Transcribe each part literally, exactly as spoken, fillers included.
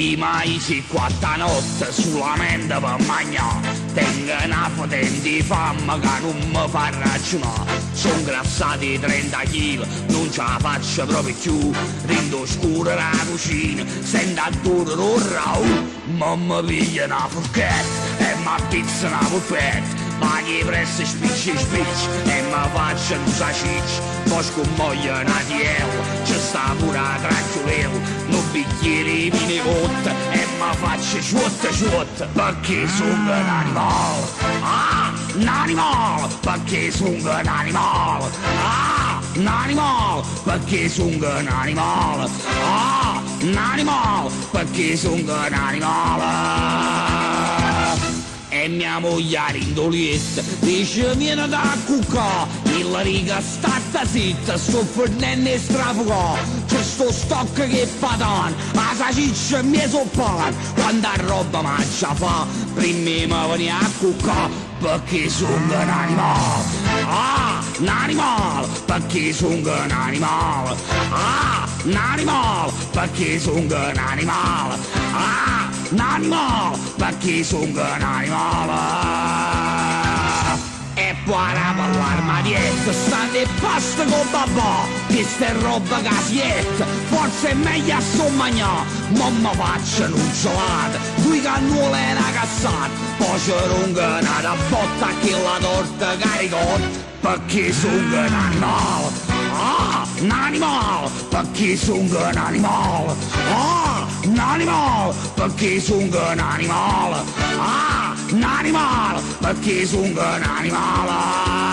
I mai quattro notte sulla mente per mangiare. Tengo una potente fame che non mi fa ragionare. Sono grassati trenta chili, non ce la faccio proprio più. Rendo scuro la cucina, sento addurre un rau. Ma mi piglia una forchetta e mi pizza una polpetta. Ma che presso spicci spicci e mi faccio un sacicci. Poi scommoglio una tiella, ci sta pure tranquillo. Non bicchiere di vino cotta e mi faccio ciuotta ciuotta. Perché sono un animale, ah, un animale. Perché sono un animale, ah, un animale. Perché sono un animale, ah, un animale. Perché sono un animale. E mia moglie rindolietta dice vieni da cucca. La riga stata zitta, sto fornendo e strafugò. C'è sto stock che patan, ma sa ciccia mi soppan. Quando a roba mangia fa, prima mi veni a cucca. Perché sono un animale, ah, un animale. Perché sono un animale, ah, un animale. Perché sono un animale, ah, un animale. Perché sono un animale. E poi a parlare marietta, state e basta con babà. Questa è roba casietta, forse è meglio a sommagnà. Ma mi facciano un gelato, due cannole e una cassata. Poi c'è una da botta che la torta caricotta. Perché sono un animale, ah, un animale. Perché sono un animale, ah, un animale. Perché sono un animale, ah, un animale. Perché sono un animale.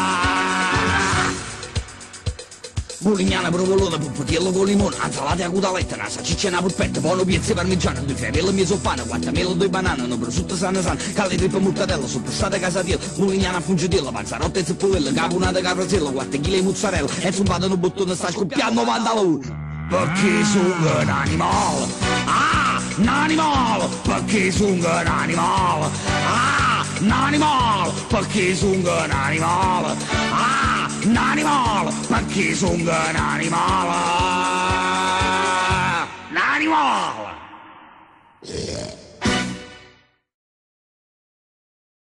Bolignana, provolone, puppatiello con limone, insalata a cutaletta, una salsiccia e una polpetta, poi una piezza parmigiana, due fevelle mie soppane, quattro mele, due banane, una prosciutto sana sana, calle trippe mortadella, sottostate casatiella, bolignana a fungitella, panzarotta e zeppovella, caponata carrozella, quattro chili di mozzarella, e zumpato un bottone sta scoppiando mandalo. Perché sono un animale, ah, un animale. Perché sono un animale, ah, un animale. Perché sono un animale, ah, un animale. Perché sono un animale, un animale.